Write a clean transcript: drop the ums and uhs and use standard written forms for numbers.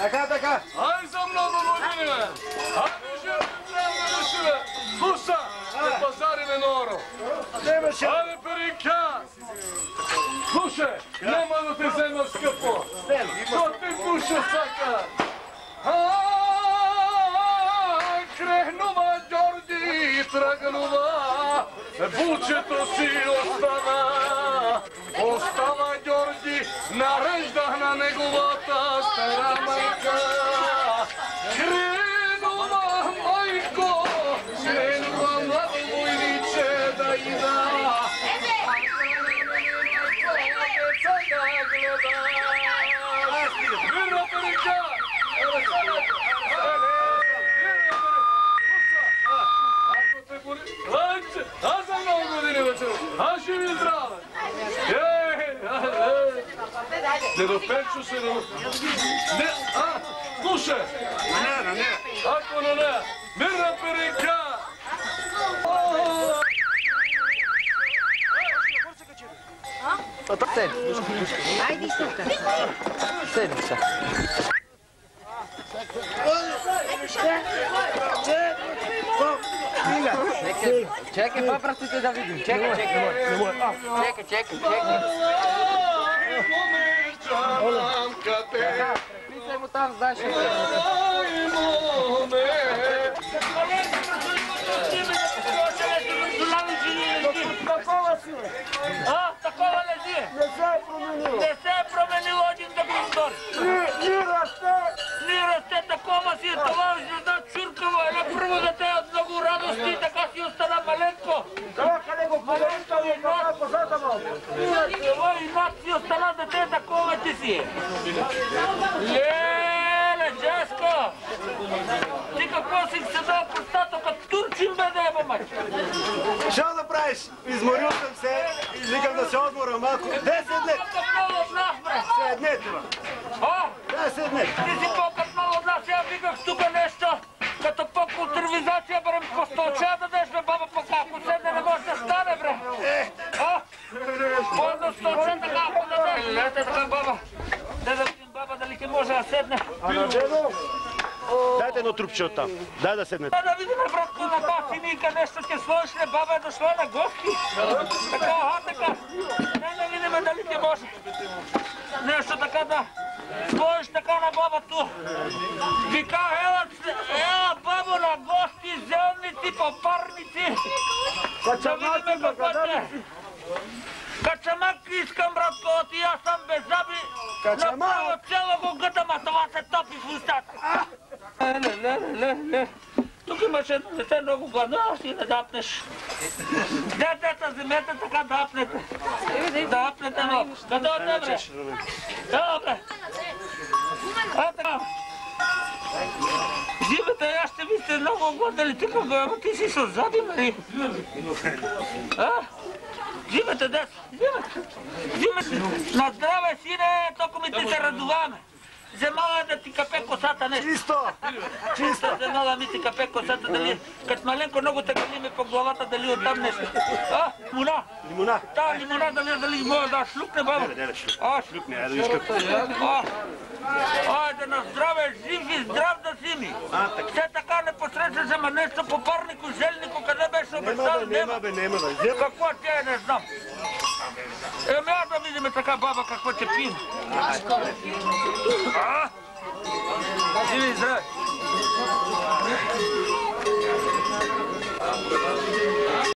Така. Ай за много години, бе! Ами живе, трябва да живе! Слуша, да пазариме норо! Абе, перика! Слушай, няма да те взема скъпо! То ти душа сака! Крехнува Джорди, тръгнува, бучето си остана. Остава Джорди, нареждах на неговата стара майка. Кренува, майко, кренува младо войниче да ида. Вирна перика! Аз съм много години вечер. Аз ще ви здраве. Дедо Пенчо се не... Слушай. Не. Ако не. Мирна перика. Ajde suka. Sedem se. Čekaj, papratite da vidim. Čekaj. Pisaj mu tam, znaš što se. Такова лежи. Не се е променил один да го издори. Ни расте такова си, това жена чуркава. Една първо дете от много радости, така си остана маленко. И над си остана дете, такова ти си. Леле, Джеско! Ти какво си седал по стато, като турчин бе да еба мать? Що да правиш? Изморил съм се и викам да се отморя малко. 10 лет! Седнете, бе! Седнете! Ти си по-къпнал от нас, я виках тук нещо, като по-културизация, бре, по столча да дадеш, бе, баба, пък ако седне не може да стане, бре! По-едно столча така, ако дадеш! Ете така, баба! Дай да видим, баба, дали ти може да седне. Дайте едно трупче оттам. Дай да седнете. Да видим, братко, на тази синийка нещо ще сложиш ли, баба е дошла на гости. Така. Дай да видим дали ти може. Нещо така да сложиш така на бабато. Вика, ела, бабо, на гости, зелници, попарници. Да видим какво те. Качамак искам, братко, и аз съм без заби. Направо цяло го гъдам, а това се топи в устата. Ле. Тук имаш едно дете много гладно, а си не дапнеш. Детета, вземете така да апнете. Да апнете много. Къде от те, бре? Ево, бре. Така. Зимата, аз ще ви сте много гладали тук, ама ти си с заби, нали? Взимате, дес, взимате. На здраве, сине, току ми ти се радуваме. Вземала е да ти капе косата нещо. Чисто. Вземала ми ти капе косата, дали, като маленко много те галиме по главата, дали оттам нещо. Лимона. Да, лимона, дали може да шлукне, баба. Шлюкне, айде виж какво. Айде на здраве, жив и здрав да си ми. Все така не посрещаш, ама нещо по парнико, жельнико, къде беше обещал? Нема бе. Какво ти е, не знам. Аз да видим така, баба, какво те пием.